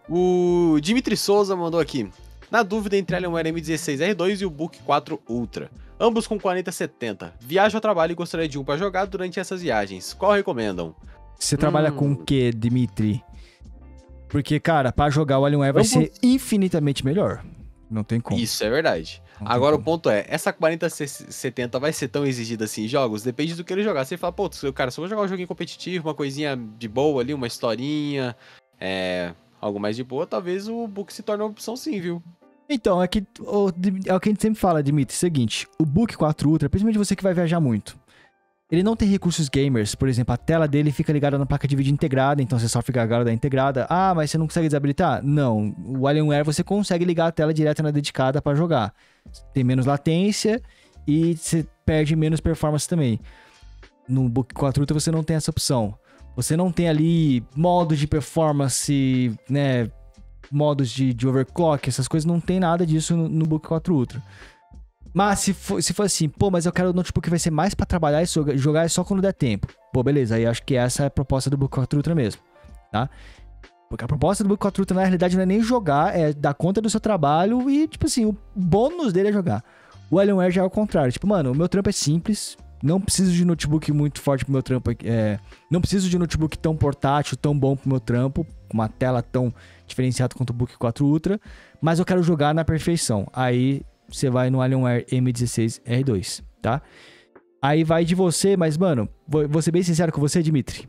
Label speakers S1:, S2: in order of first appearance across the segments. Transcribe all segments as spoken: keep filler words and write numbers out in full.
S1: O Dimitri Souza mandou aqui. Na dúvida entre Alienware M dezesseis R dois e o Book quatro Ultra. Ambos com quarenta setenta. Viajo ao trabalho e gostaria de um para jogar durante essas viagens. Qual recomendam?
S2: Você hum. trabalha com o que, Dimitri? Porque, cara, pra jogar o Alienware vai Ambos... ser infinitamente melhor. Não tem como.
S1: Isso é verdade. Não Agora o ponto é, essa quarenta setenta vai ser tão exigida assim em jogos? Depende do que ele jogar. Você fala, pô, cara, se eu vou jogar um joguinho competitivo, uma coisinha de boa ali, uma historinha, é, algo mais de boa, talvez o Book se torne uma opção sim, viu?
S2: Então, é, que, o, é o que a gente sempre fala, Dimitri, é o seguinte, o Book quatro Ultra, principalmente você que vai viajar muito, ele não tem recursos gamers, por exemplo, a tela dele fica ligada na placa de vídeo integrada, então você só fica ligado da integrada. Ah, mas você não consegue desabilitar? Não, o Alienware você consegue ligar a tela direto na dedicada para jogar. Tem menos latência e você perde menos performance também. No Book quatro Ultra você não tem essa opção. Você não tem ali modos de performance, né, modos de, de overclock, essas coisas, não tem nada disso no, no Book quatro Ultra. Mas se for, se for assim, pô, mas eu quero o notebook que vai ser mais pra trabalhar e jogar só quando der tempo. Pô, beleza, aí acho que essa é a proposta do Book quatro Ultra mesmo, tá? Porque a proposta do Book quatro Ultra na realidade não é nem jogar, é dar conta do seu trabalho e, tipo assim, o bônus dele é jogar. O Alienware já é o contrário, tipo, mano, o meu trampo é simples, não preciso de notebook muito forte pro meu trampo, é, não preciso de notebook tão portátil, tão bom pro meu trampo, com uma tela tão diferenciada quanto o Book quatro Ultra, mas eu quero jogar na perfeição. Aí você vai no Alienware M dezesseis R dois, tá? Aí vai de você, mas, mano, vou, vou ser bem sincero com você, Dimitri.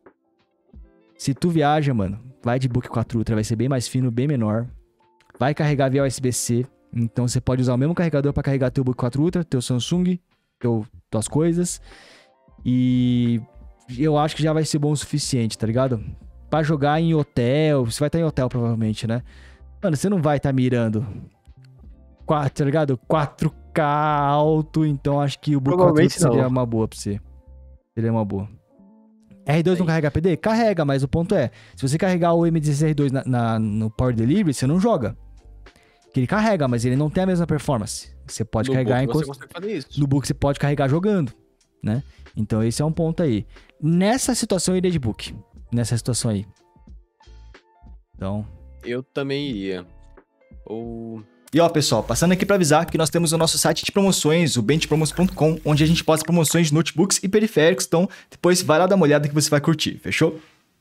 S2: Se tu viaja, mano, vai de Book quatro Ultra, vai ser bem mais fino, bem menor. Vai carregar via U S B C, então você pode usar o mesmo carregador pra carregar teu Book quatro Ultra, teu Samsung, teu, tuas coisas. E eu acho que já vai ser bom o suficiente, tá ligado? Pra jogar em hotel, você vai estar em hotel provavelmente, né? Mano, você não vai estar mirando quatro, tá ligado? quatro K alto, então acho que o Book quatro Ultra seria uma boa pra você. Seria uma boa. R dois Aí. Não carrega P D? Carrega, mas o ponto é, se você carregar o M dezesseis R dois na, na, no Power Delivery, você não joga. Que ele carrega, mas ele não tem a mesma performance. Você pode
S1: no
S2: carregar
S1: book
S2: em...
S1: Você consegue fazer isso.
S2: No Book você pode carregar jogando, né? Então esse é um ponto aí. Nessa situação eu iria de Book. Nessa situação aí. Então...
S1: Eu também iria. Ou...
S2: E ó, pessoal, passando aqui para avisar que nós temos o nosso site de promoções, o bench promos ponto com, onde a gente posta promoções de notebooks e periféricos. Então, depois vai lá dar uma olhada que você vai curtir, fechou?